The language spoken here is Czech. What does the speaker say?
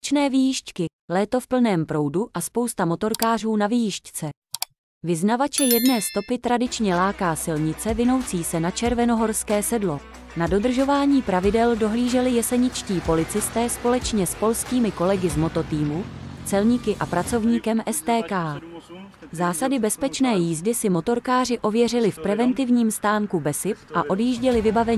Akčné výjížďky, léto v plném proudu a spousta motorkářů na výjížďce. Vyznavače jedné stopy tradičně láká silnice vinoucí se na červenohorské sedlo. Na dodržování pravidel dohlíželi jeseničtí policisté společně s polskými kolegy z mototýmu, celníky a pracovníkem STK. Zásady bezpečné jízdy si motorkáři ověřili v preventivním stánku BESIP a odjížděli vybavení